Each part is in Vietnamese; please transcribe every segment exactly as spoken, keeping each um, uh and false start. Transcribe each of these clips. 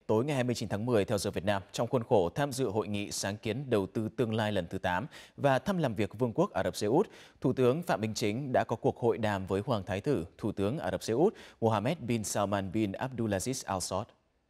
Tối ngày hai mươi chín tháng mười theo giờ Việt Nam, trong khuôn khổ tham dự hội nghị sáng kiến đầu tư tương lai lần thứ tám và thăm làm việc Vương quốc Ả Rập Xê Út, Thủ tướng Phạm Minh Chính đã có cuộc hội đàm với Hoàng Thái tử, Thủ tướng Ả Rập Xê Út Mohammed bin Salman bin Abdulaziz Al Saud.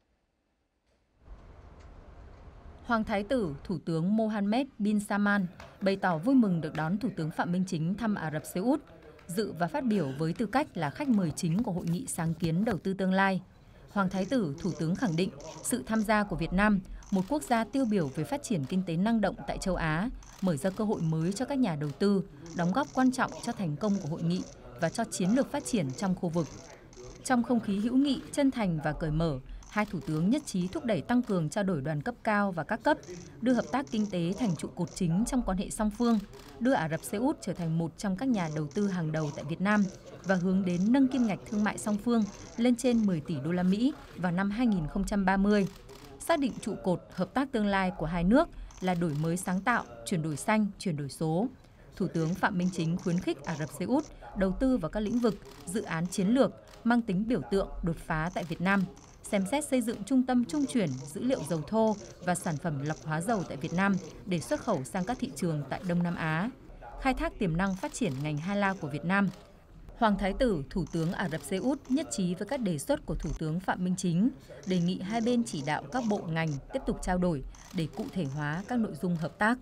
Hoàng Thái tử, Thủ tướng Mohammed bin Salman bày tỏ vui mừng được đón Thủ tướng Phạm Minh Chính thăm Ả Rập Xê Út, dự và phát biểu với tư cách là khách mời chính của hội nghị sáng kiến đầu tư tương lai. Hoàng Thái tử, Thủ tướng khẳng định sự tham gia của Việt Nam, một quốc gia tiêu biểu về phát triển kinh tế năng động tại châu Á, mở ra cơ hội mới cho các nhà đầu tư, đóng góp quan trọng cho thành công của hội nghị và cho chiến lược phát triển trong khu vực. Trong không khí hữu nghị, chân thành và cởi mở, hai thủ tướng nhất trí thúc đẩy tăng cường trao đổi đoàn cấp cao và các cấp, đưa hợp tác kinh tế thành trụ cột chính trong quan hệ song phương, đưa Ả Rập Xê Út trở thành một trong các nhà đầu tư hàng đầu tại Việt Nam và hướng đến nâng kim ngạch thương mại song phương lên trên mười tỷ đô la Mỹ vào năm hai nghìn không trăm ba mươi. Xác định trụ cột hợp tác tương lai của hai nước là đổi mới sáng tạo, chuyển đổi xanh, chuyển đổi số. Thủ tướng Phạm Minh Chính khuyến khích Ả Rập Xê Út đầu tư vào các lĩnh vực, dự án chiến lược mang tính biểu tượng, đột phá tại Việt Nam, xem xét xây dựng trung tâm trung chuyển dữ liệu dầu thô và sản phẩm lọc hóa dầu tại Việt Nam để xuất khẩu sang các thị trường tại Đông Nam Á, khai thác tiềm năng phát triển ngành Hala la của Việt Nam. Hoàng Thái tử, Thủ tướng Ả Rập Xê Út nhất trí với các đề xuất của Thủ tướng Phạm Minh Chính, đề nghị hai bên chỉ đạo các bộ ngành tiếp tục trao đổi để cụ thể hóa các nội dung hợp tác.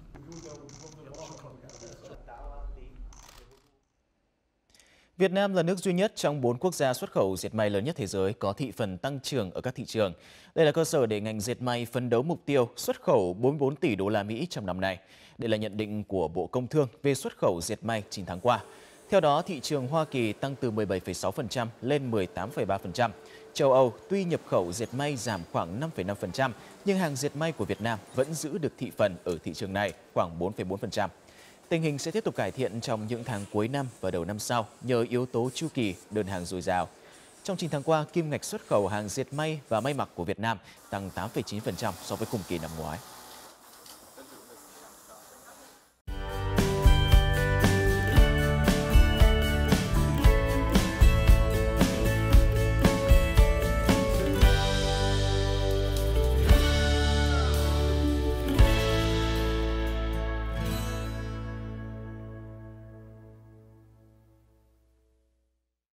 Việt Nam là nước duy nhất trong bốn quốc gia xuất khẩu dệt may lớn nhất thế giới có thị phần tăng trưởng ở các thị trường. Đây là cơ sở để ngành dệt may phấn đấu mục tiêu xuất khẩu bốn mươi bốn tỷ đô la Mỹ trong năm nay. Đây là nhận định của Bộ Công Thương về xuất khẩu dệt may chín tháng qua. Theo đó, thị trường Hoa Kỳ tăng từ mười bảy phẩy sáu phần trăm lên mười tám phẩy ba phần trăm. Châu Âu tuy nhập khẩu dệt may giảm khoảng năm phẩy năm phần trăm, nhưng hàng dệt may của Việt Nam vẫn giữ được thị phần ở thị trường này khoảng bốn phẩy bốn phần trăm. Tình hình sẽ tiếp tục cải thiện trong những tháng cuối năm và đầu năm sau nhờ yếu tố chu kỳ, đơn hàng dồi dào. Trong chín tháng qua, kim ngạch xuất khẩu hàng dệt may và may mặc của Việt Nam tăng tám phẩy chín phần trăm so với cùng kỳ năm ngoái.